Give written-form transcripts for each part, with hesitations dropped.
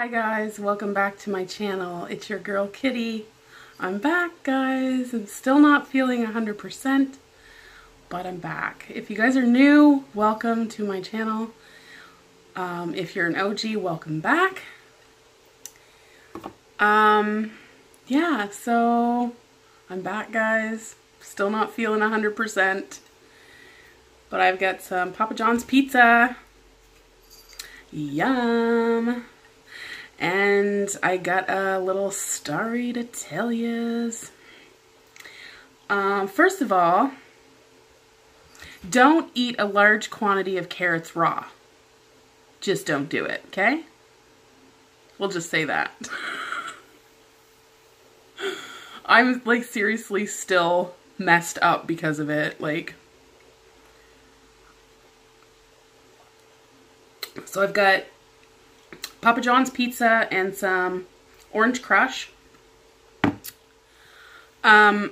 Hi guys, welcome back to my channel. It's your girl Kitty. I'm back guys. I'm still not feeling 100%, but I'm back. If you guys are new, welcome to my channel. If you're an OG, welcome back. Yeah, so I'm back guys. Still not feeling 100%, but I've got some Papa John's pizza. Yum! And I got a little story to tell yous. First of all, don't eat a large quantity of carrots raw. Just don't do it, okay? We'll just say that. I'm like seriously still messed up because of it. Like, so I've got Papa John's pizza and some Orange Crush. The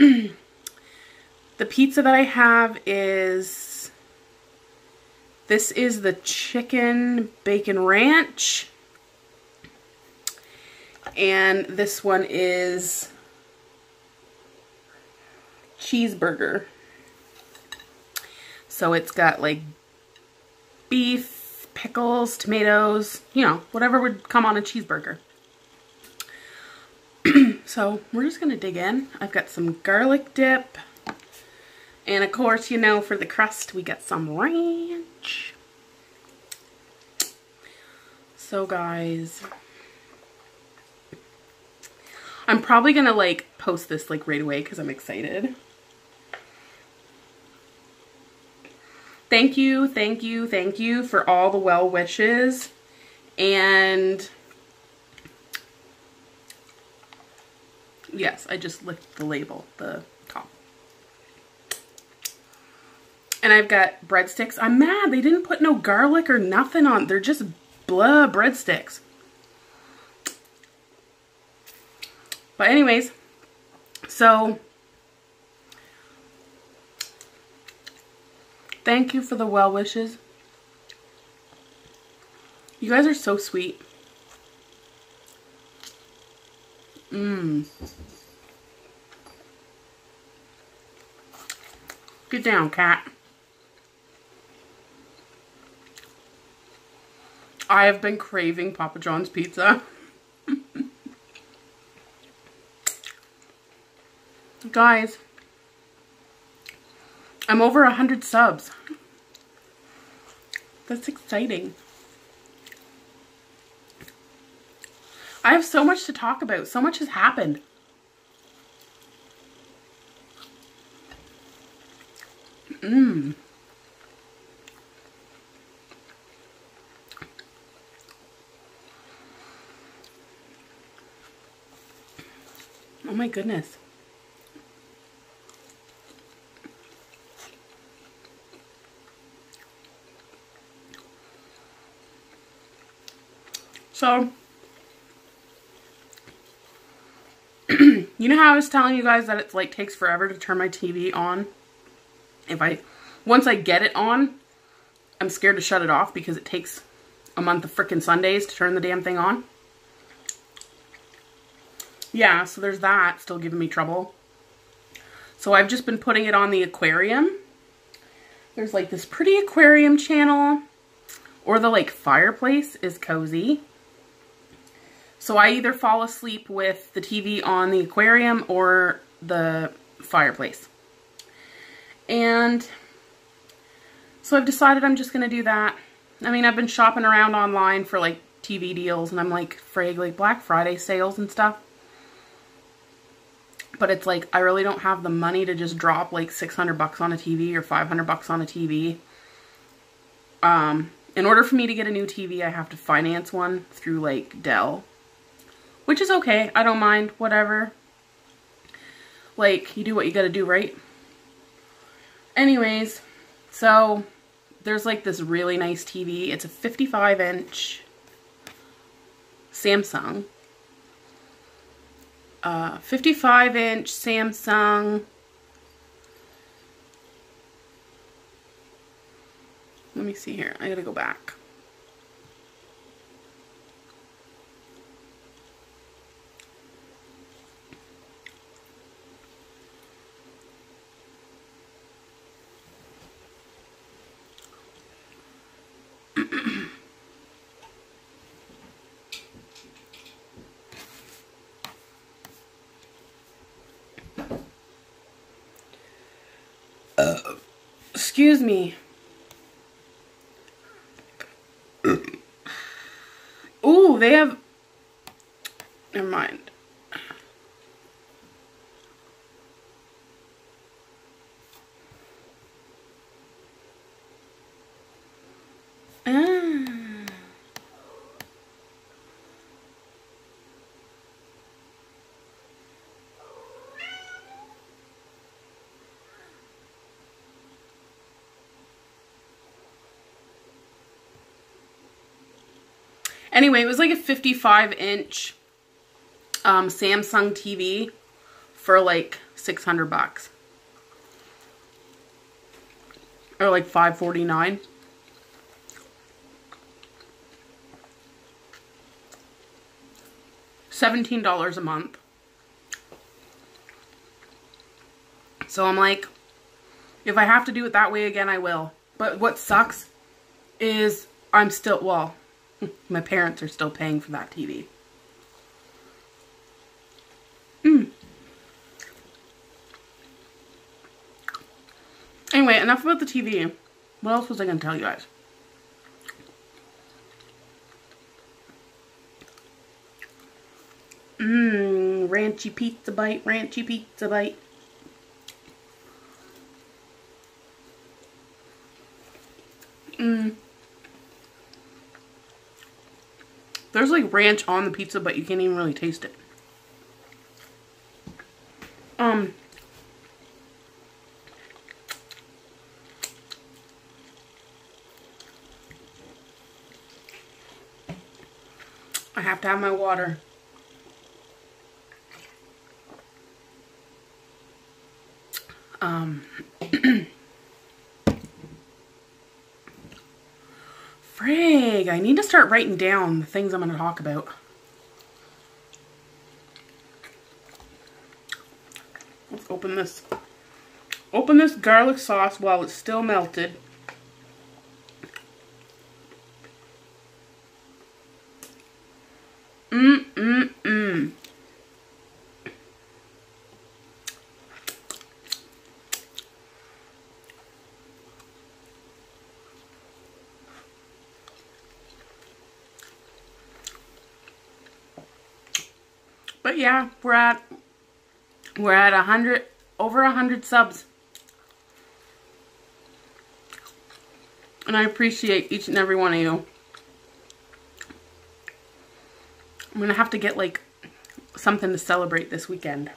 pizza that I have is, this is the chicken bacon ranch. And this one is cheeseburger. So it's got like beef, pickles, tomatoes, you know, whatever would come on a cheeseburger. So we're just gonna dig in. I've got some garlic dip, and of course, you know, for the crust we got some ranch. So guys, I'm probably gonna like post this like right away because I'm excited. Thank you, thank you, thank you for all the well wishes. And yes, I just licked the label, the top. And I've got breadsticks. I'm mad they didn't put no garlic or nothing on. They're just blah breadsticks. But anyways, so thank you for the well wishes. You guys are so sweet. Get down, cat. I have been craving Papa John's pizza. Guys, I'm over 100 subs. That's exciting. I have so much to talk about. So much has happened. Oh my goodness. So, you know how I was telling you guys that it's like takes forever to turn my TV on? Once I get it on, I'm scared to shut it off because it takes a month of frickin' Sundays to turn the damn thing on. Yeah, so there's that still giving me trouble. So I've just been putting it on the aquarium. There's like this pretty aquarium channel, or the like fireplace is cozy. So I either fall asleep with the TV on the aquarium or the fireplace. And so I've decided I'm just going to do that. I mean, I've been shopping around online for like TV deals, and I'm like, frig, like Black Friday sales and stuff. But it's like, I really don't have the money to just drop like 600 bucks on a TV or 500 bucks on a TV. In order for me to get a new TV, I have to finance one through like Dell. Which is okay. I don't mind. Whatever. Like, you do what you gotta do, right? Anyways, so there's like this really nice TV. It's a 55-inch Samsung. 55-inch Samsung. Let me see here. I gotta go back. Excuse me. Ooh, they have... Never mind. Anyway, it was like a 55-inch Samsung TV for like $600. Or like $549. $17 a month. So I'm like, if I have to do it that way again, I will. But what sucks is I'm still, well, my parents are still paying for that TV. Anyway, enough about the TV. What else was I going to tell you guys? Ranchy pizza bite, ranchy pizza bite. There's like ranch on the pizza, but you can't even really taste it. I have to have my water. Frig, I need to start writing down the things I'm going to talk about. Let's open this. Open this garlic sauce while it's still melted. But yeah, we're at 100, over 100 subs. And I appreciate each and every one of you. I'm gonna have to get like something to celebrate this weekend.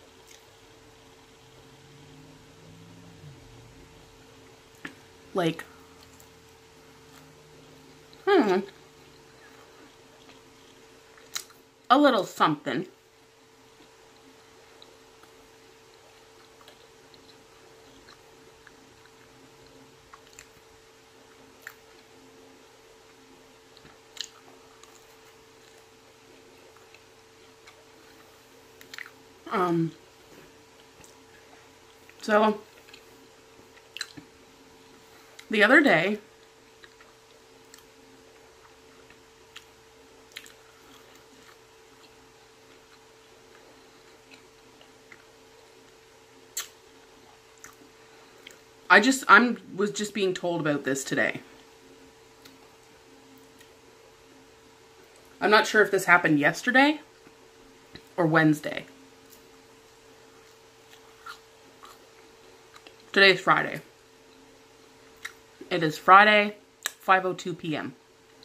Like, I don't know, a little something. So the other day, I was just being told about this today. I'm not sure if this happened yesterday or Wednesday. Today's Friday. It is Friday, 5:02 p.m.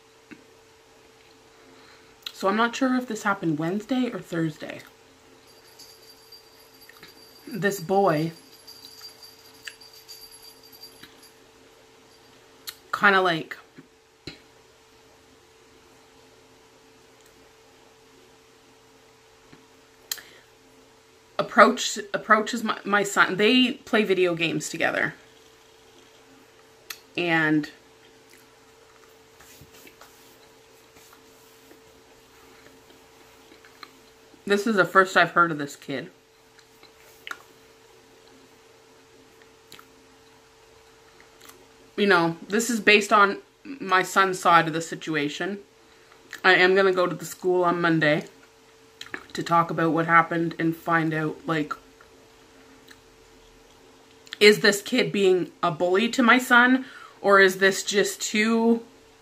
So I'm not sure if this happened Wednesday or Thursday. This boy kind of like approaches my son. They play video games together. And this is the first I've heard of this kid. You know, this is based on my son's side of the situation. I am going to go to the school on Monday to talk about what happened and find out, like, is this kid being a bully to my son, or is this just two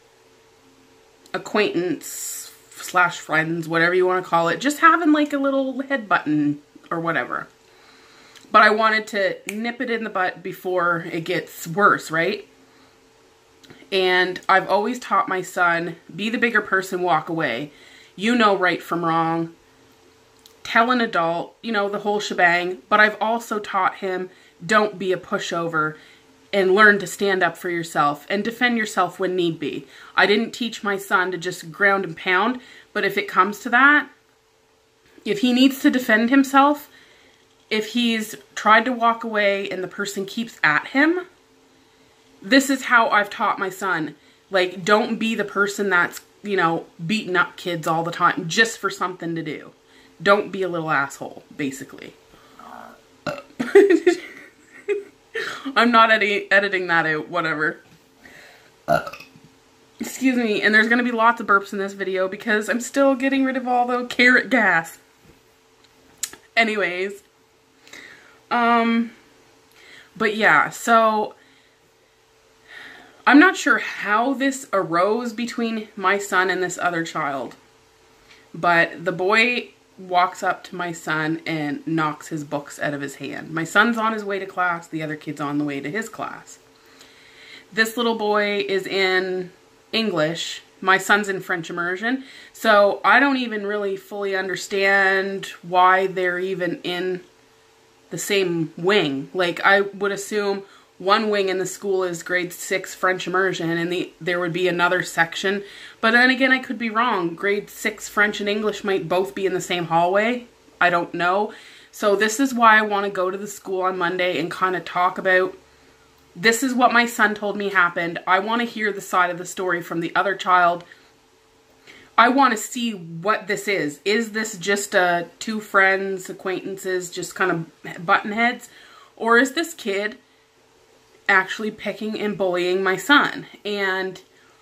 acquaintance / friends, whatever you want to call it, just having like a little head button or whatever. But I wanted to nip it in the butt before it gets worse, right? And I've always taught my son, be the bigger person, walk away. You know right from wrong. Tell an adult, you know, the whole shebang. But I've also taught him, don't be a pushover, and learn to stand up for yourself and defend yourself when need be. I didn't teach my son to just ground and pound, but if it comes to that, if he needs to defend himself, if he's tried to walk away and the person keeps at him, this is how I've taught my son. Like, don't be the person that's, you know, beating up kids all the time just for something to do. Don't be a little asshole, basically. I'm not editing that out, whatever. Excuse me, and there's going to be lots of burps in this video because I'm still getting rid of all the carrot gas. Anyways. But yeah, so I'm not sure how this arose between my son and this other child, but the boy walks up to my son and knocks his books out of his hand. My son's on his way to class, the other kid's on the way to his class. This little boy is in English, my son's in French immersion, so I don't even really fully understand why they're even in the same wing. Like, I would assume one wing in the school is grade 6 French immersion and there would be another section. But then again, I could be wrong. Grade 6 French and English might both be in the same hallway. I don't know. So this is why I want to go to the school on Monday and kind of talk about, this is what my son told me happened. I want to hear the side of the story from the other child. I want to see what this is. Is this just two friends, acquaintances, just kind of button heads? Or is this kid actually picking and bullying my son? And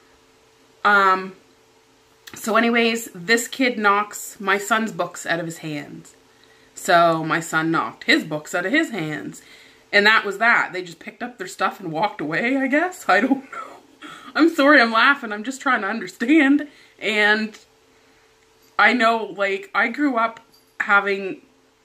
so anyways, this kid knocks my son's books out of his hands. So my son knocked his books out of his hands. And that was that. They just picked up their stuff and walked away, I guess. I don't know. I'm sorry I'm laughing. I'm just trying to understand. And I know, like, I grew up having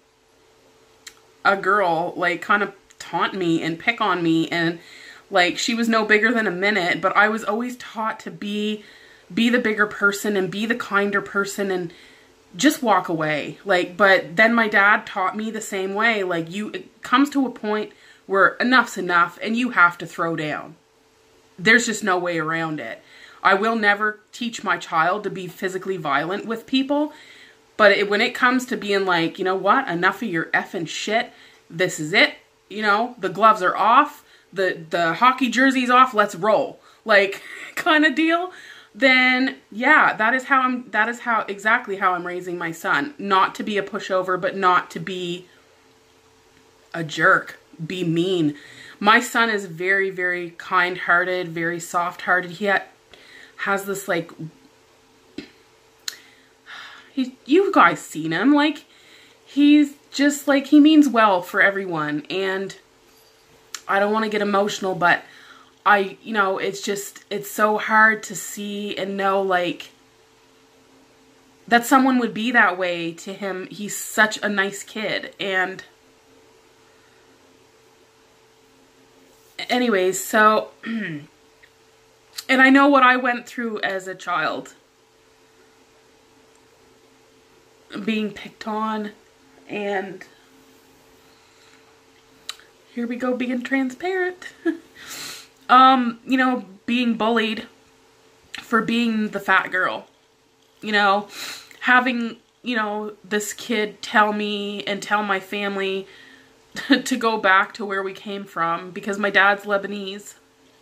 a girl, like, kind of taunt me and pick on me, and like, she was no bigger than a minute, but I was always taught to be the bigger person and be the kinder person and just walk away. Like, but then my dad taught me the same way. Like, it comes to a point where enough's enough and you have to throw down. There's just no way around it. I will never teach my child to be physically violent with people, but when it comes to being like, you know what, enough of your effing shit, this is it. You know, the gloves are off, the hockey jersey's off, let's roll, like, kind of deal. Then yeah, that is exactly how I'm raising my son. Not to be a pushover, but not to be a jerk, be mean. My son is very, very kind-hearted, very soft-hearted. He has this, like, you guys seen him, like, he's just, like, he means well for everyone, and I don't want to get emotional, but you know, it's so hard to see and know, like, that someone would be that way to him. He's such a nice kid, and anyways, so, and I know what I went through as a child, being picked on, and here we go being transparent. You know, being bullied for being the fat girl, you know, having, you know, this kid tell me and tell my family to go back to where we came from because my dad's Lebanese.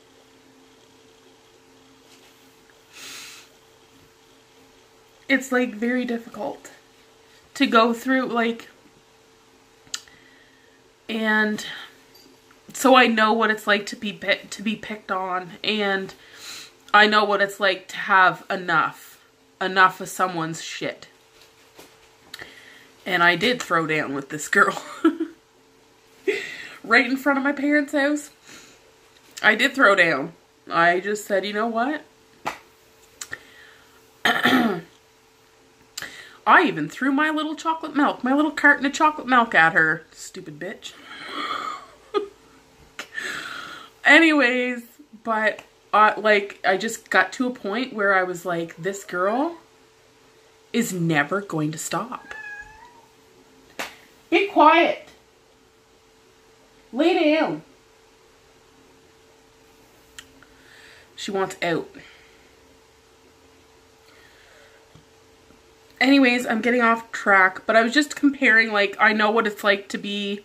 It's, like, very difficult to go through, like, and so I know what it's like to be picked on, and I know what it's like to have enough of someone's shit. And I did throw down with this girl. right in front of my parents' house. I did throw down. I just said, you know what? I even threw my little chocolate milk, my little carton of chocolate milk at her. Stupid bitch. Anyways, but like, I just got to a point where I was like, this girl is never going to stop. Be quiet. Lay down. She wants out. Anyways, I'm getting off track, but I was just comparing, like, I know what it's like to be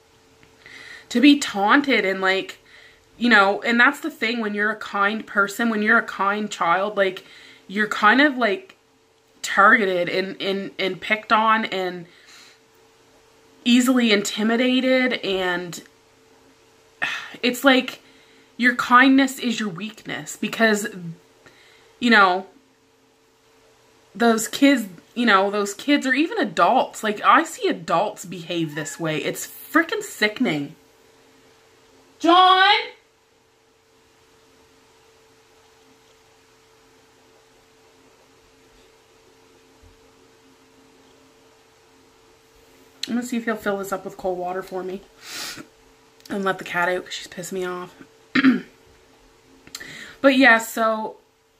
taunted and, like, you know, and that's the thing when you're a kind person, when you're a kind child, like, you're kind of, like, targeted and picked on and easily intimidated, and it's like your kindness is your weakness because, you know, those kids, you know, those kids or even adults, like I see adults behave this way. It's freaking sickening. John! I'm gonna see if he'll fill this up with cold water for me and let the cat out because she's pissing me off. But yeah, so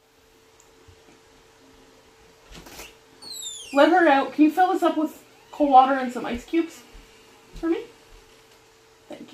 let her out. Can you fill this up with cold water and some ice cubes for me? Thank you.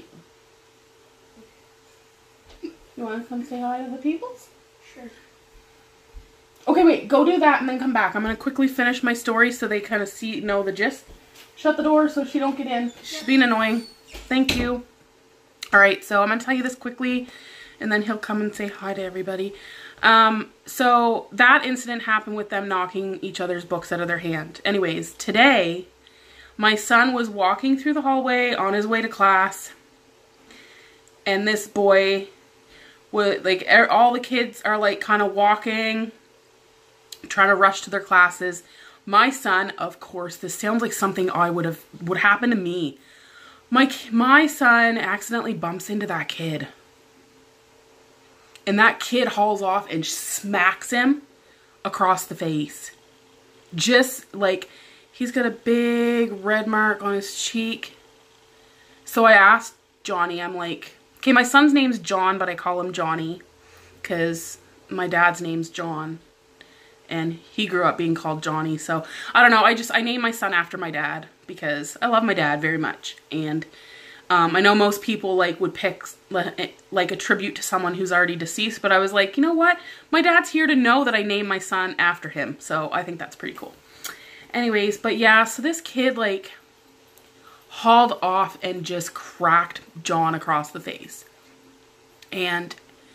You want to come say hi to the peoples? Sure. Okay, wait. Go do that and then come back. I'm going to quickly finish my story so they kind of know the gist. Shut the door so she don't get in. She's being annoying. Thank you. Alright, so I'm going to tell you this quickly and then he'll come and say hi to everybody. So that incident happened with them knocking each other's books out of their hand. Anyways, today my son was walking through the hallway on his way to class and this boy would, like, all the kids are like kind of walking, trying to rush to their classes. My son, of course, this sounds like something would happen to me. My son accidentally bumps into that kid. And that kid hauls off and smacks him across the face. Just like, he's got a big red mark on his cheek. So I asked Johnny, I'm like, okay, my son's name's John, but I call him Johnny because my dad's name's John. And he grew up being called Johnny. So, I don't know. I named my son after my dad because I love my dad very much. And I know most people would pick like a tribute to someone who's already deceased. But I was like, you know what? My dad's here to know that I named my son after him. So, I think that's pretty cool. Anyways, but yeah. So, this kid hauled off and just cracked John across the face. And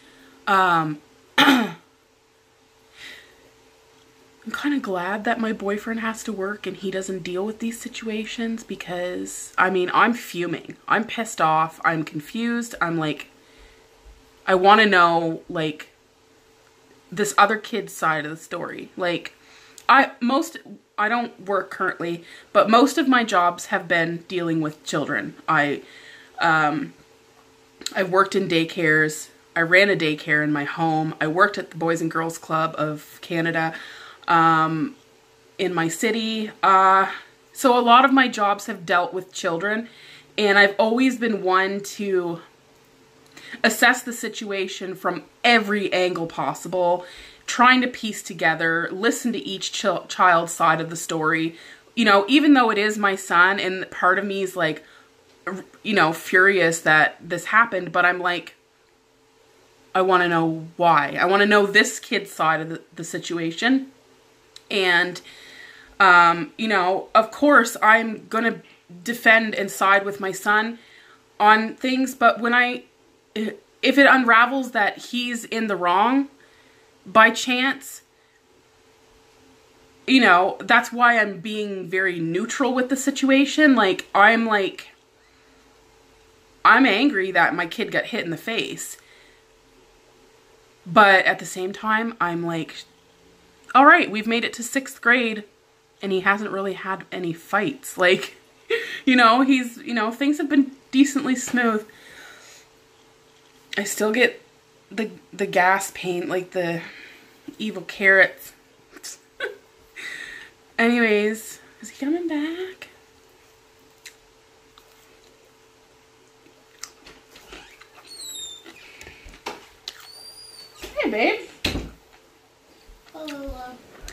I'm kind of glad that my boyfriend has to work and he doesn't deal with these situations because, I mean, I'm fuming. I'm pissed off. I'm confused. I'm like, I want to know, like, this other kid's side of the story. Like, I don't work currently, but most of my jobs have been dealing with children. I've worked in daycares. I ran a daycare in my home. I worked at the Boys and Girls Club of Canada. In my city. So a lot of my jobs have dealt with children and I've always been one to assess the situation from every angle possible, trying to piece together, listen to each child's side of the story. You know, even though it is my son and part of me is like, you know, furious that this happened, but I'm like, I want to know why. I want to know this kid's side of the situation. And, you know, of course, I'm going to defend and side with my son on things. But if it unravels that he's in the wrong by chance, you know, that's why I'm being very neutral with the situation. Like, I'm angry that my kid got hit in the face. But at the same time, I'm like, all right, we've made it to 6th grade and he hasn't really had any fights. Like, you know, things have been decently smooth. I still get the gas paint, like the evil carrots. Anyways, is he coming back? Hey, babe. Hello.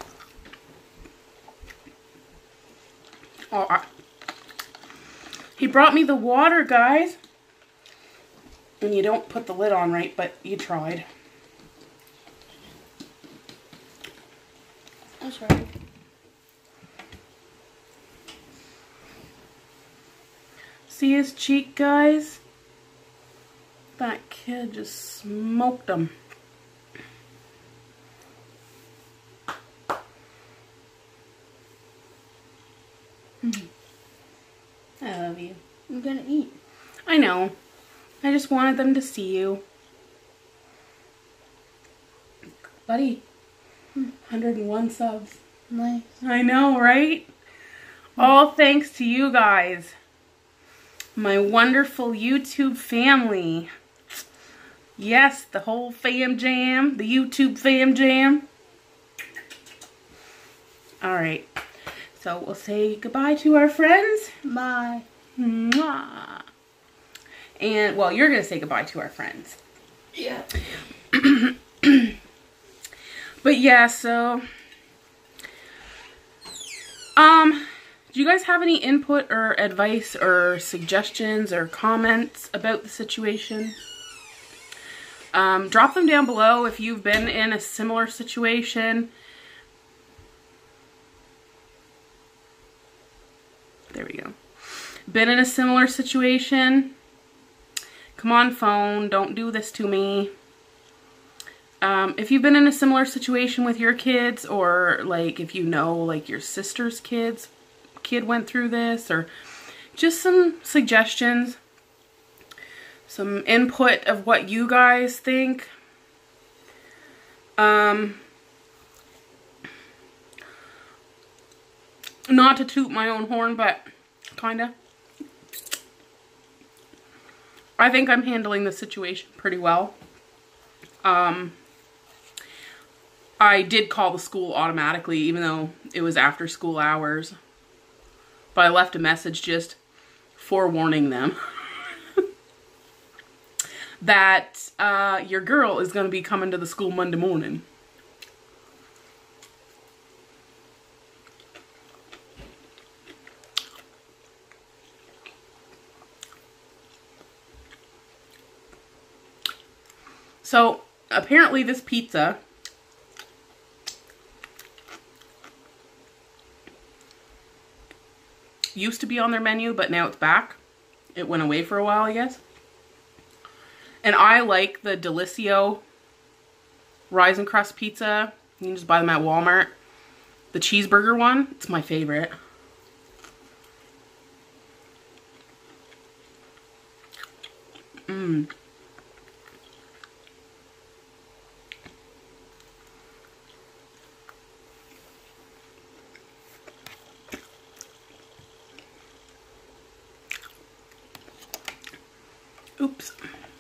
Oh, he brought me the water, guys. And you don't put the lid on right, but you tried. I'm sorry. See his cheek, guys? That kid just smoked him. I love you. I'm gonna eat. I know. I just wanted them to see you. Buddy, 101 subs. Nice. I know, right? All thanks to you guys. My wonderful YouTube family. Yes, the whole fam jam. The YouTube fam jam. Alright. So we'll say goodbye to our friends. Bye. Mwah. And, well, you're going to say goodbye to our friends. Yeah. But yeah, so, do you guys have any input or advice or suggestions or comments about the situation? Drop them down below if you've been in a similar situation. There we go. Been in a similar situation. Come on, phone, don't do this to me. If you've been in a similar situation with your kids, or like if you know like your sister's kid went through this, or just some suggestions, some input of what you guys think. Not to toot my own horn, but kinda. I think I'm handling the situation pretty well. I did call the school automatically, even though it was after school hours. But I left a message just forewarning them that your girl is going to be coming to the school Monday morning. So, apparently this pizza used to be on their menu, but now it's back. It went away for a while, I guess. And I like the Delicio Rise and Crust pizza. You can just buy them at Walmart. The cheeseburger one, it's my favorite. Mmm. Oops.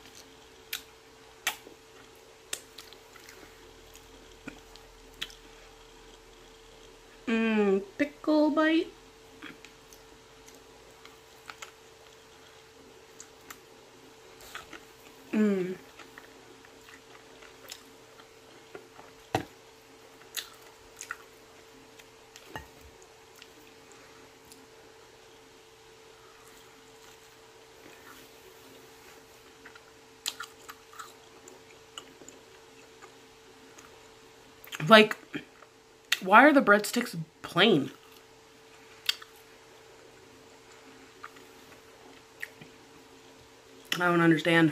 Pickle bite. Like, why are the breadsticks plain? I don't understand.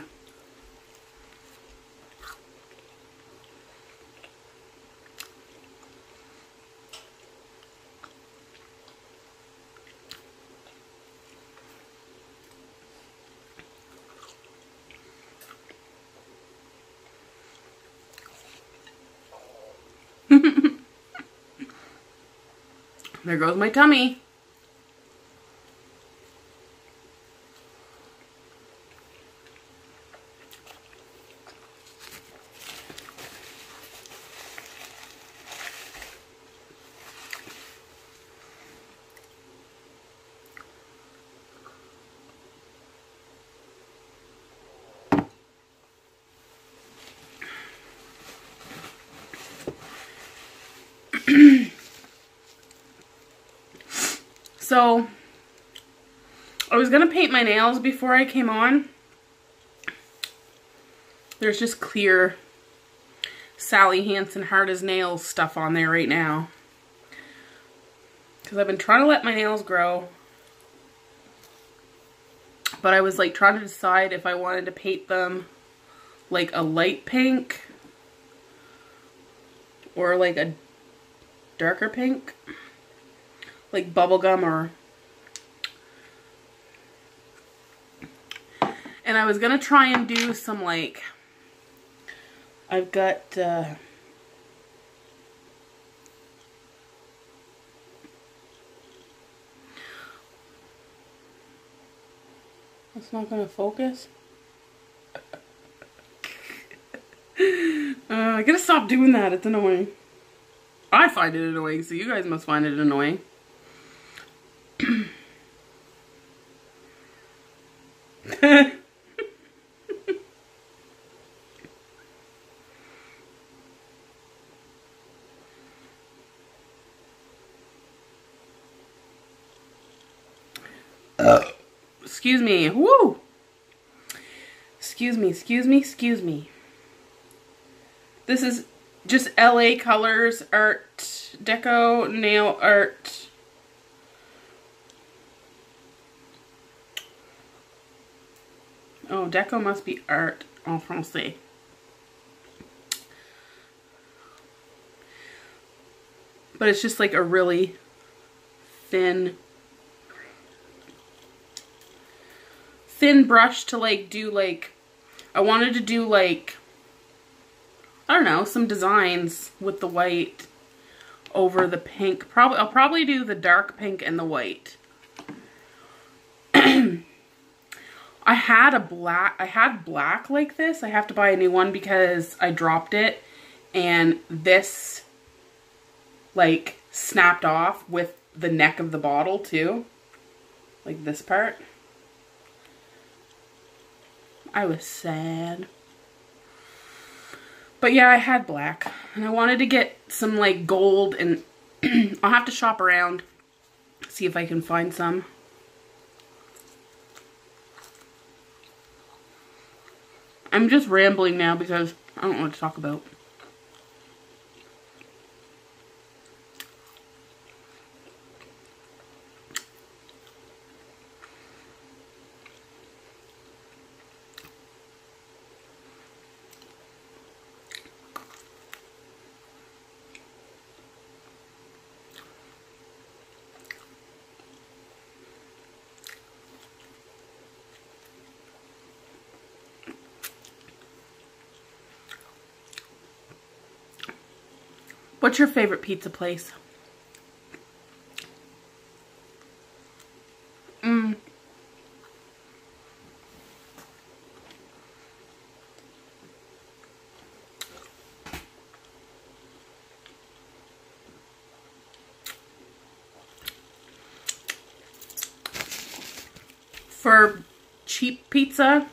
There goes my tummy. So I was gonna paint my nails before I came on. There's just clear Sally Hansen hard as nails stuff on there right now. Because I've been trying to let my nails grow. But I was like trying to decide if I wanted to paint them like a light pink or like a darker pink. Like bubblegum or... And I was gonna try and do some like... I've got... It's not gonna focus. I gotta stop doing that. It's annoying. I find it annoying, so you guys must find it annoying. Excuse me. Woo! Excuse me, excuse me, excuse me. This is just LA Colors Art Deco Nail Art. Oh, Deco must be art en français. But it's just like a really thin brush to like do like, I wanted to do like, I don't know, some designs with the white over the pink. I'll probably do the dark pink and the white. I had black like this. I have to buy a new one because I dropped it and this like snapped off with the neck of the bottle too. Like this part. I was sad. But yeah, I had black. And I wanted to get some like gold and I'll have to shop around. See if I can find some. I'm just rambling now because I don't know what to talk about. What's your favorite pizza place? For cheap pizza,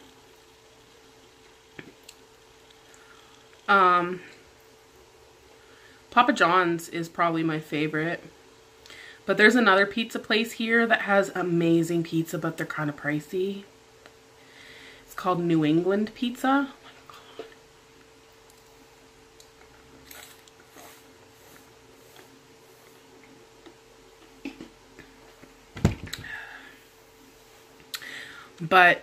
Papa John's is probably my favorite. But there's another pizza place here that has amazing pizza, but they're kind of pricey. It's called New England Pizza. Oh my God. But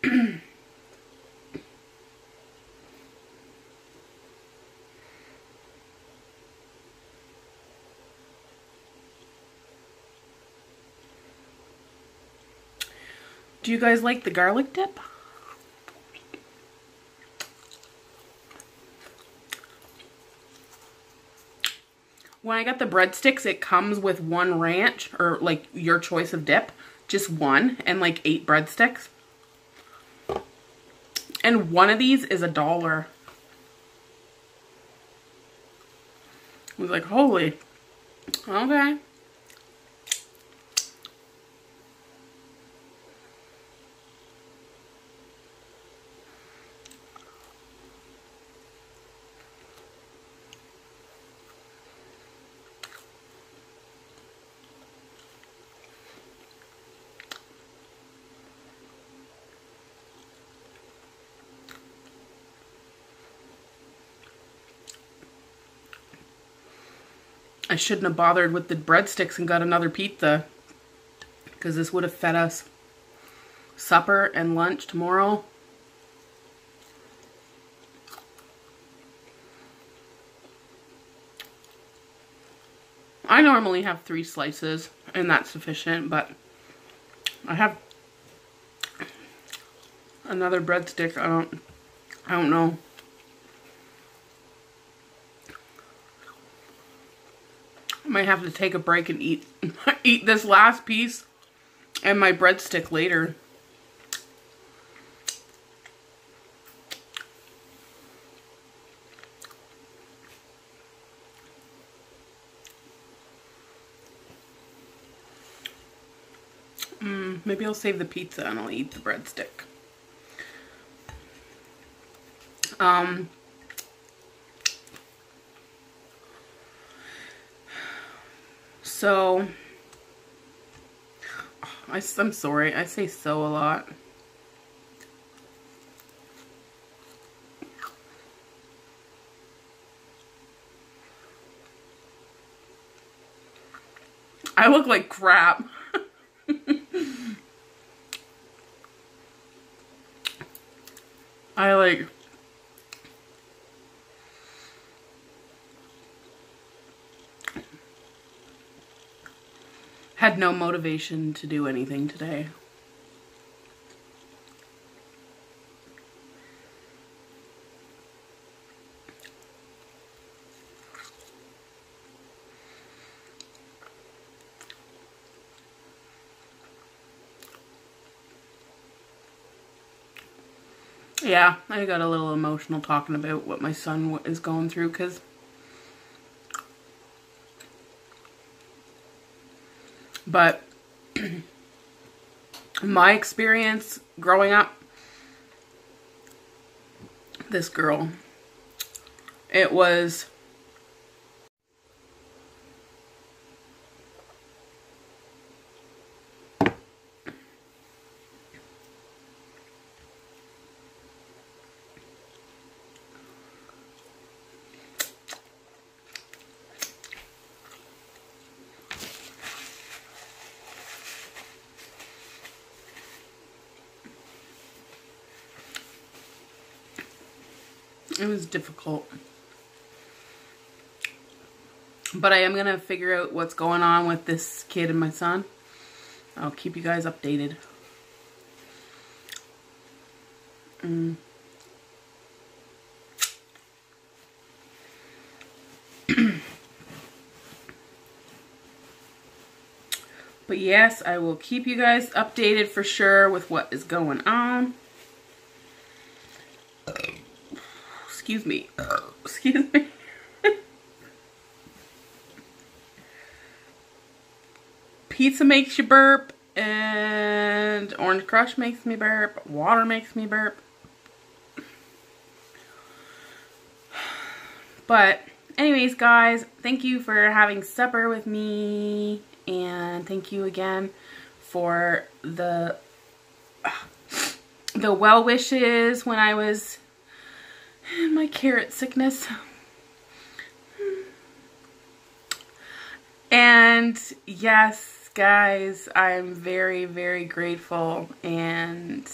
do you guys like the garlic dip? When I got the breadsticks, it comes with one ranch, or like your choice of dip. Just one, and like 8 breadsticks. And one of these is $1. I was like, holy, okay. I shouldn't have bothered with the breadsticks and got another pizza, because this would have fed us supper and lunch tomorrow. I normally have 3 slices and that's sufficient, but I have another breadstick. I don't know. I might have to take a break and eat this last piece and my breadstick later. Maybe I'll save the pizza and I'll eat the breadstick. So, I'm sorry, I say so a lot. I look like crap. I had no motivation to do anything today. Yeah, I got a little emotional talking about what my son is going through, because but my experience growing up, this girl, it was difficult. But I am going to figure out what's going on with this kid and my son. I'll keep you guys updated. But yes, I will keep you guys updated for sure with what is going on. Excuse me. Excuse me. Pizza makes you burp, and Orange Crush makes me burp. Water makes me burp. But anyways, guys, thank you for having supper with me, and thank you again for the well wishes when I was in my carrot sickness. And yes, guys, I'm very, very grateful and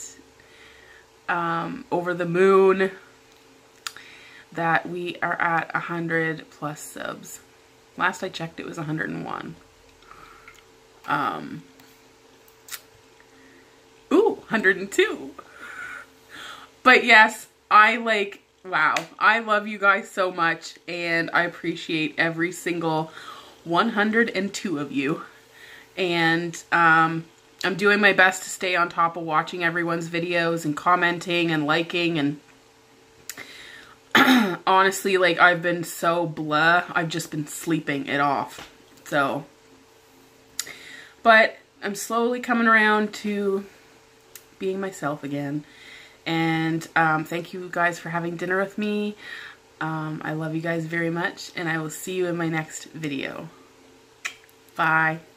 over the moon that we are at 100+ subs. Last I checked, it was 101. Ooh, 102. But yes, wow, I love you guys so much, and I appreciate every single 102 of you. And I'm doing my best to stay on top of watching everyone's videos and commenting and liking, and honestly, like, I've been so blah. I've just been sleeping it off. So, but I'm slowly coming around to being myself again. And thank you guys for having dinner with me. I love you guys very much, and I will see you in my next video. Bye.